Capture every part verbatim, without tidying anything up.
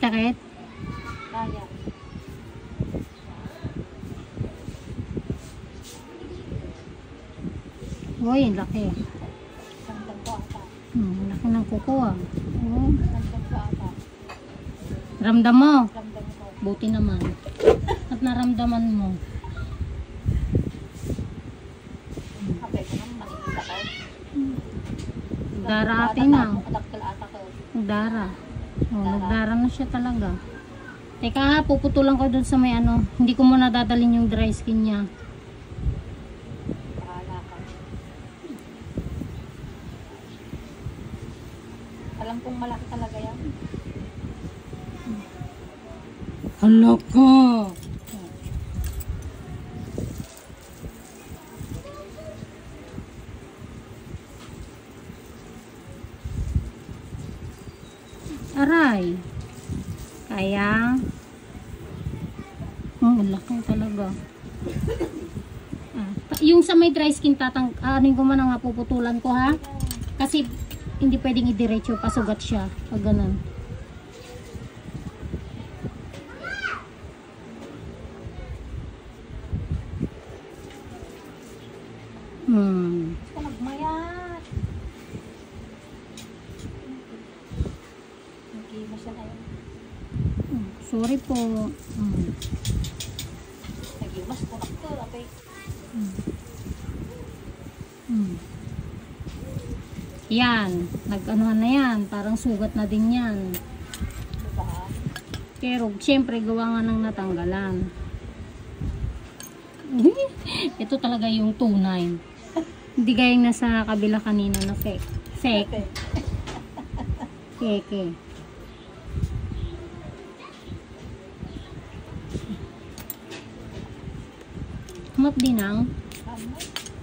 Sakit? Kaya. Uy, laki. Samtang ko ata. Hmm, laki ng kuko ah. Oh. Samtang ko ata. Ramdam mo? Ramdam ko. Buti naman. At naramdaman mo. Kapay ko naman makikita ko. Dara ate na. Adaktal ata ko. Dara. Oh, nagdara na siya talaga. Teka ha, puputulan ko dun sa may ano. Hindi ko muna dadalhin yung dry skin niya. Bahala ka. Alam kong malaki talaga yan. Hala ka! Aray! Kaya? Oh, laki talaga. Ah, yung sa may dry skin, tatang, anin ko man nga puputulan ko ha. Kasi hindi pwedeng idiretso, pasugat siya. Pag ganun. Hmm. Nagmayat. Nagkima siya na yun. Hmm, sorry po. Hmm. Nagimas ko ako. Apay. Hmm. Hmm. Yan. Nag-anuhan na yan. Parang sugat na din yan. Diba? Pero, syempre, gawa nga ng natanggalan. Ito talaga yung tunay. Hindi gayang nasa kabila kanina na fake. Fake. Fake. Humap din ang. Ano?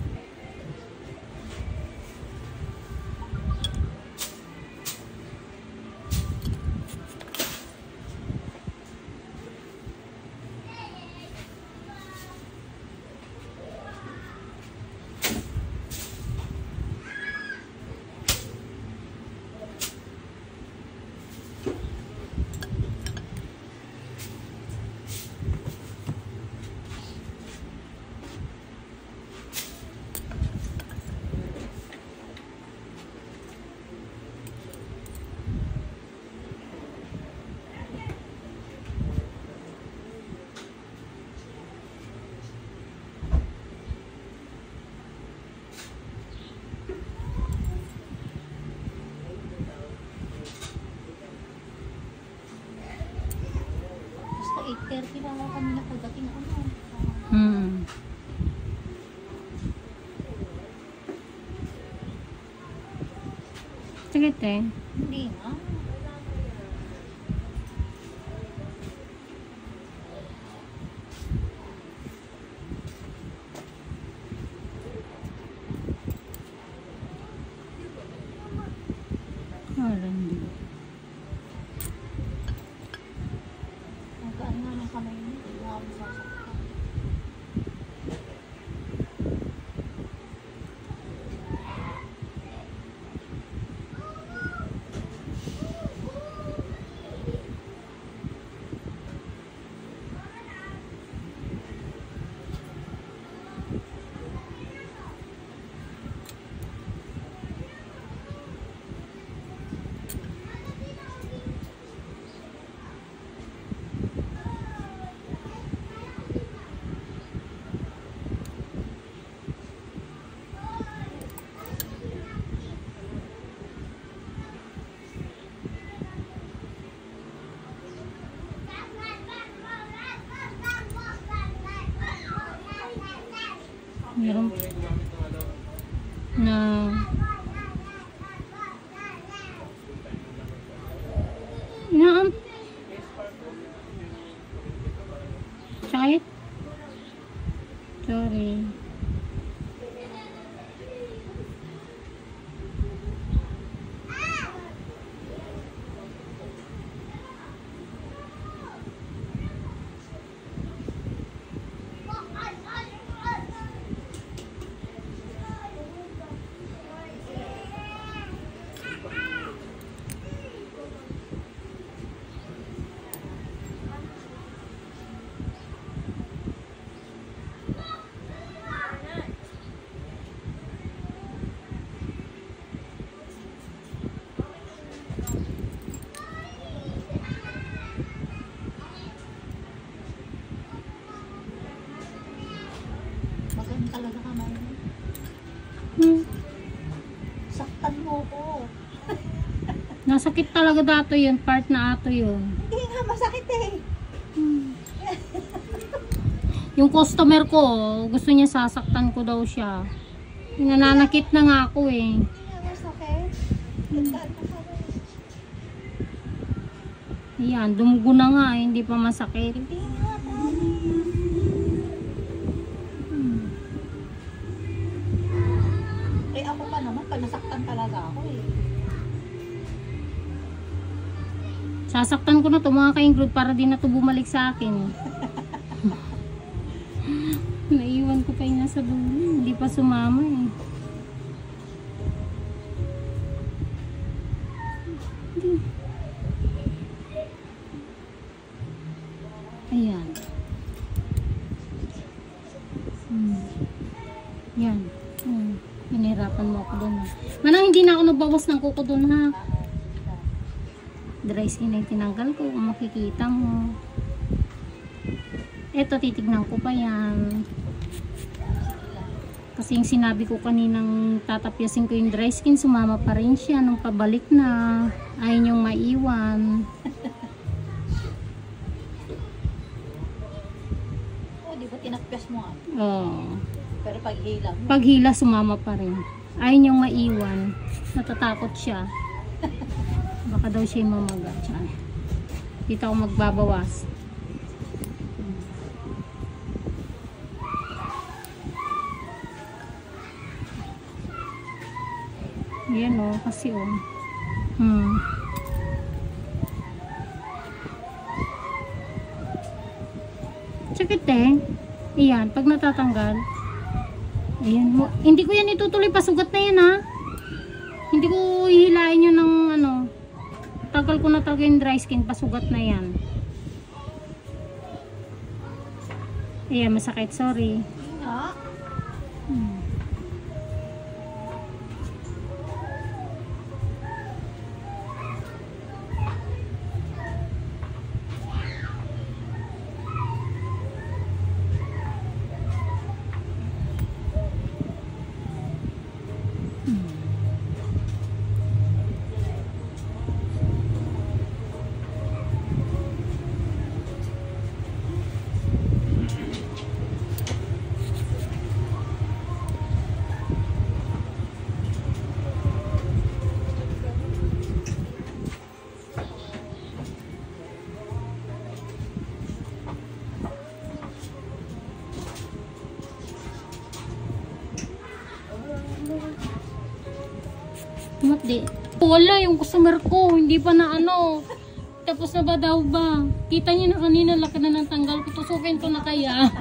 eight thirty na ako kanina pagdating ano. Hmm. Sakit eh. Hindi na. Wala hindi. Nagkaan nga ng kamay niya. Hindi ako masasaktan. Nasaktan mo ko. Nasakit talaga dato yun, part na ato yun. Hindi nga masakit eh. Hmm. Yung customer ko, gusto niya sasaktan ko daw siya. Nananakit na nga ako eh. Hindi nga masakit. Tandaan ko pa rin. Ayan, dumugo na nga eh, hindi pa masakit. Hindi nga pa. Hmm. Eh ako pa naman, pag nasaktan talaga ako eh. Sasaktan ko na to mga ka-include para di na to bumalik sa akin. Naiwan ko pa yung nasa dulo. Hindi pa sumama eh. Ayan. Hmm. Yan. Hmm. Pinahirapan mo ako doon ha. Manang hindi na ako nabawas ng kuko doon ha. Dry skin ay tinanggal ko. Kung makikita mo. Eto, titignan ko pa yan. Kasi yung sinabi ko kaninang tatapyasin ko yung dry skin, sumama pa rin siya nung pabalik na. Ayaw niyong maiwan. Oh, di ba tinakpyas mo nga? Oo. Pero pag hila mo. Paghila, sumama pa rin. Ayaw niyong maiwan. Natatakot siya. Baka daw siya yung mamaga. Dito ako magbabawas. Yan o, kasi o. Hmm. Sakit eh. Ayan, pag natatanggal. Ayan mo. Hindi ko yan itutuloy, pasugat na yan ha. Hindi ko hihilain yun ng ano. Tagal ko na talaga yung dry skin, pasugat na yan. Ayan, masakit, sorry. Ha? Hmm. Mati. Wala yung customer ko, hindi pa na ano. Tapos na ba daw ba? Kita niyo na kanina, laki na ng tanggal ko. Tusukin ko na kaya.